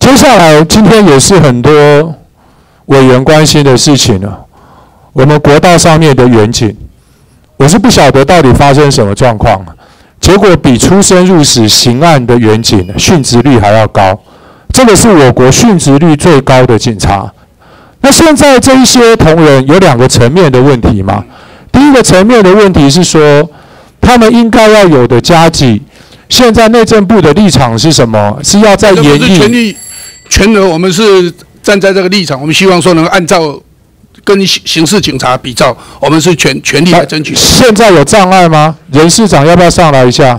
接下来，今天也是很多委员关心的事情了。我们国道上面的远景，我是不晓得到底发生什么状况，结果比出生入死刑案的远景殉职率还要高。这个是我国殉职率最高的警察。那现在这一些同仁有2个层面的问题嘛？第一个层面的问题是说，他们应该要有的加给，现在内政部的立场是什么？是要在严议。 全额我们是站在这个立场，我们希望说能按照跟刑事警察比照，我们是全力来争取。 现在有障碍吗？人事长要不要上来一下？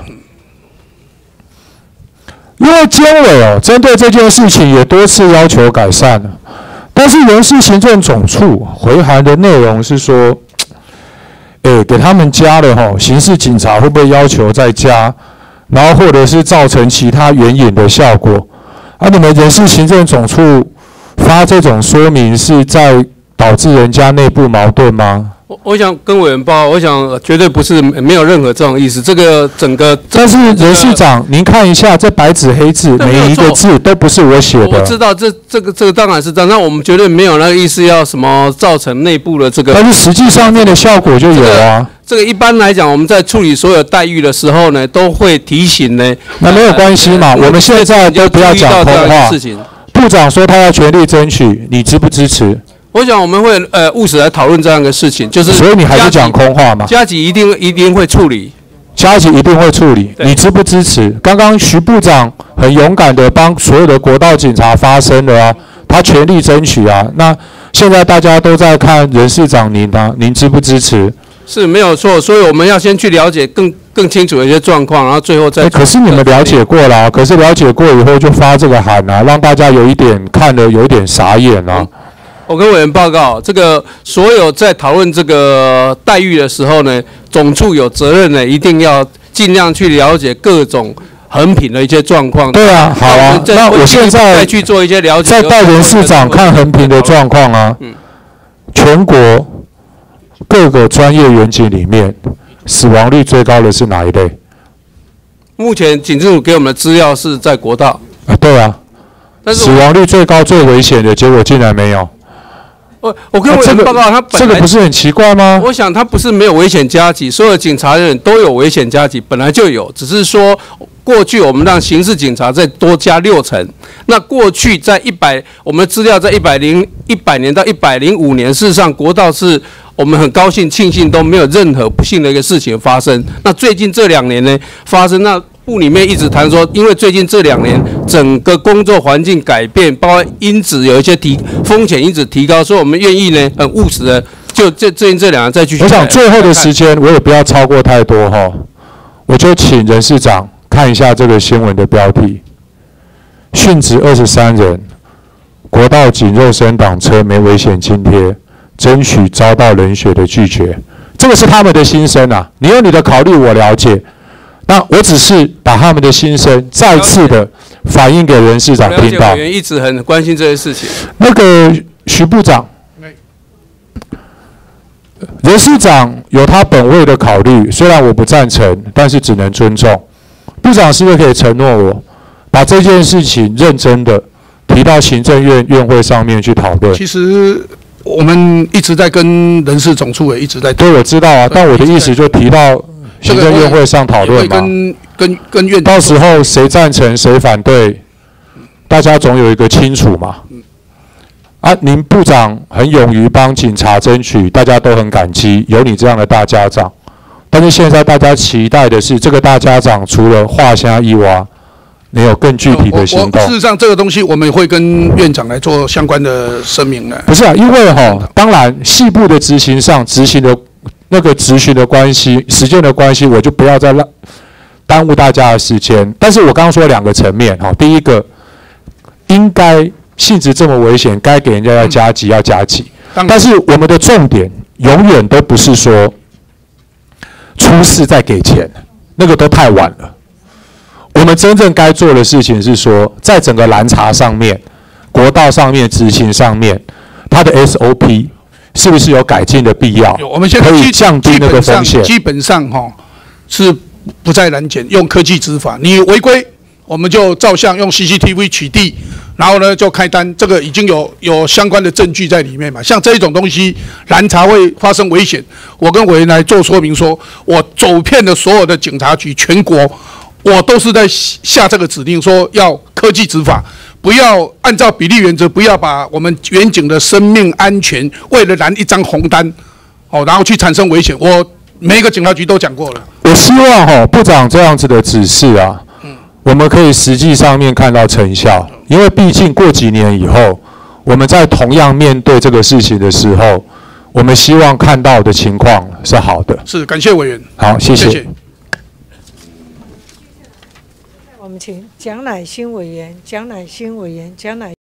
因为监委针对这件事情也多次要求改善了，但是人事行政总处回函的内容是说，给他们加了刑事警察会不会要求再加，然后或者是造成其他援引的效果？你们人事行政总处发这种说明是在导致人家内部矛盾吗？ 我想跟委员报，我想绝对不是，没有任何这种意思。这个整个， 但是人事长，您看一下这白纸黑字，每一个字都不是我写的。 我知道这个当然是这样，那我们绝对没有那个意思，要什么造成内部的这个。 但是实际上面的效果就有啊。 这个一般来讲，我们在处理所有待遇的时候呢，都会提醒呢。 那没有关系嘛，我们现在都不要讲空话。部长说他要全力争取，你支不支持？ 我想我们会务实来讨论这样的事情，就是。 所以你还是讲空话嘛？ 加给一定会处理。 加给一定会处理，你支不支持？刚刚徐部长很勇敢的帮所有的国道警察发声了啊，他全力争取啊。那现在大家都在看人事长您啊，您支不支持？ 是没有错，所以我们要先去了解更清楚的一些状况，然后最后再。 可是你们了解过了，可是了解过以后就发这个函啊，让大家有一点看了有一点傻眼啊。 我跟委员报告，这个所有在讨论这个待遇的时候呢，总处有责任呢，一定要尽量去了解各种衡品的一些状况。 对啊，好啊，那我现在再去做一些了解， 再带人事长看衡品的状况啊。全国各个专业员警里面，死亡率最高的是哪一类？ 目前警政署给我们的资料是在国道。 对啊，但是死亡率最高、最危险的结果竟然没有。 我跟委员报告，他本来这个不是很奇怪吗？ 我想他不是没有危险加给，所有警察人都有危险加给，本来就有，只是说过去我们让刑事警察再多加6成。那过去在我们的资料在100年到105年，事实上国道是我们很高兴庆幸都没有任何不幸的一个事情发生。那最近这2年呢发生那。部里面一直谈说，因为最近这2年整个工作环境改变，包括因子有一些风险因子提高，所以我们愿意呢很务实的，就最近这2年再继续。 我想最后的时间我也不要超过太多哈，我就请人事长看一下这个新闻的标题：殉职23人，国道仅肉身挡车没危险津贴，争取遭到冷血的拒绝。这个是他们的心声啊，你有你的考虑，我了解。那我只是把他们的心声再次的反映给人事长听到。 委员一直很关心这些事情。 那个徐部长，人事长有他本位的考虑，虽然我不赞成，但是只能尊重。部长是不是可以承诺我，把这件事情认真的提到行政院院会上面去讨论？ 其实我们一直在跟人事总处也一直在。 对，我知道啊，但我的意思就提到。行政院会上讨论嘛， 跟院到时候谁赞成谁反对，大家总有一个清楚嘛。您部长很勇于帮警察争取，大家都很感激，有你这样的大家长。但是现在大家期待的是，这个大家长除了画虾一挖，没有更具体的行动。 事实上，这个东西我们会跟院长来做相关的声明的。 不是啊，因为当然细部的执行上，执行的。那个执行的关系、时间的关系，我就不要再耽误大家的时间。但是我刚刚说2个层面，第一个，应该性质这么危险，该给人家要加给要加给。但是我们的重点永远都不是说出事再给钱，那个都太晚了。我们真正该做的事情是说，在整个拦查上面、国道上面、执行上面，它的 SOP。是不是有改进的必要？ 我们现在可以降低那个风险。 基本上是不再拦检，用科技执法。你违规， 我们就照相用 CCTV 取缔，然后呢就开单，这个已经有相关的证据在里面嘛。像这一种东西，拦查会发生危险，我跟委员来做说明说，我走遍了所有的警察局，全国我都是在下这个指令，说要科技执法。不要按照比例原则，不要把我们员警的生命安全为了拦一张红单，然后去产生危险。我每一个警察局都讲过了。 我希望部长这样子的指示啊，我们可以实际上面看到成效，因为毕竟过几年以后，我们在同样面对这个事情的时候，我们希望看到的情况是好的。 是，感谢委员。 好，谢谢。 我们请蒋乃馨委员，蒋乃馨委员，蒋乃。